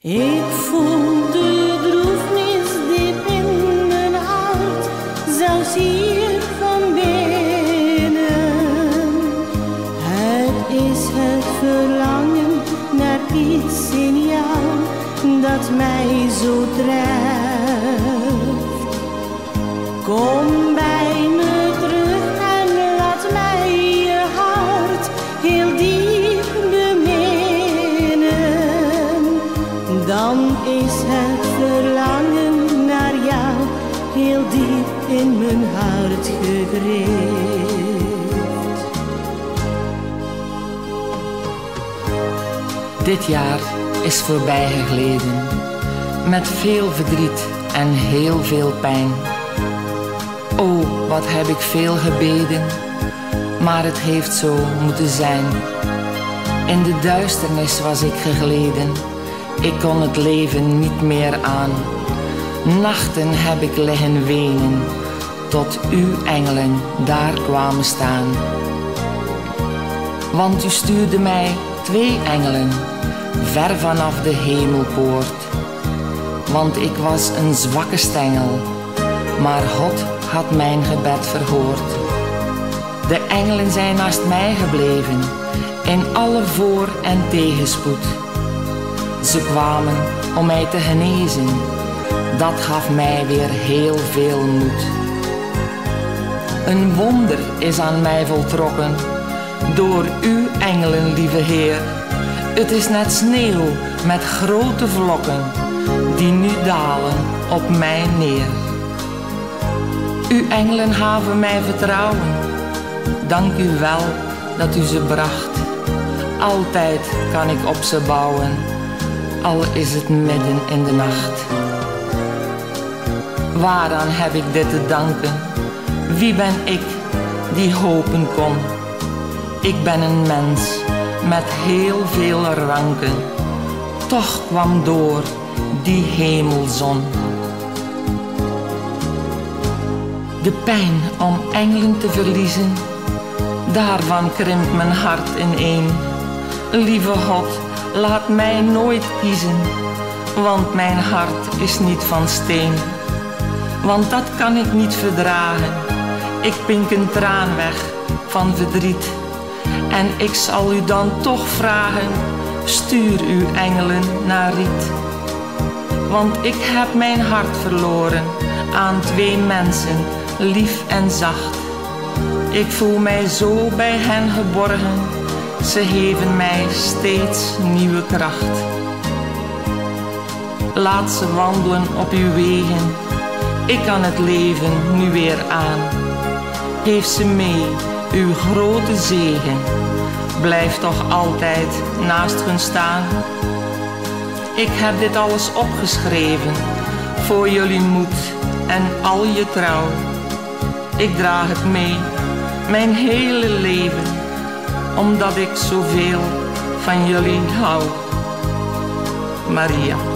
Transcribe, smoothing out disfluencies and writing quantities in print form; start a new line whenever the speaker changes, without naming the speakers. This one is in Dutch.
Ik voel de droefnis diep in mijn hart, zelfs hier van binnen. Het is het verlangen naar iets in jou dat mij zo drijft. Kom bij me terug en laat mij je hart heel diep beminnen. Dan is het verlangen naar jou heel diep in mijn hart gegrift.
Dit jaar is voorbij gegleden, met veel verdriet en heel veel pijn. O, wat heb ik veel gebeden, maar het heeft zo moeten zijn. In de duisternis was ik gegleden, ik kon het leven niet meer aan. Nachten heb ik liggen wenen, tot uw engelen daar kwamen staan. Want u stuurde mij 2 engelen, ver vanaf de hemelpoort. Want ik was een zwakke stengel, maar God had mijn gebed verhoord. De engelen zijn naast mij gebleven, in alle voor- en tegenspoed. Ze kwamen om mij te genezen, dat gaf mij weer heel veel moed. Een wonder is aan mij voltrokken, door uw engelen, lieve Heer. Het is net sneeuw met grote vlokken, die nu dalen op mij neer. Uw engelen gaven mij vertrouwen, dank u wel dat u ze bracht. Altijd kan ik op ze bouwen, al is het midden in de nacht. Waaraan heb ik dit te danken? Wie ben ik die hopen kon? Ik ben een mens met heel veel ranken, toch kwam door die hemelzon. De pijn om engelen te verliezen, daarvan krimpt mijn hart ineen. Lieve God, laat mij nooit kiezen, want mijn hart is niet van steen. Want dat kan ik niet verdragen, ik pink een traan weg van verdriet. En ik zal u dan toch vragen, stuur uw engelen naar Riet. Want ik heb mijn hart verloren aan 2 mensen, lief en zacht. Ik voel mij zo bij hen geborgen, ze geven mij steeds nieuwe kracht. Laat ze wandelen op uw wegen, ik kan het leven nu weer aan. Geef ze mee uw grote zegen, blijf toch altijd naast hun staan. Ik heb dit alles opgeschreven, voor jullie moed en al je trouw. Ik draag het mee, mijn hele leven, omdat ik zoveel van jullie hou. Maria.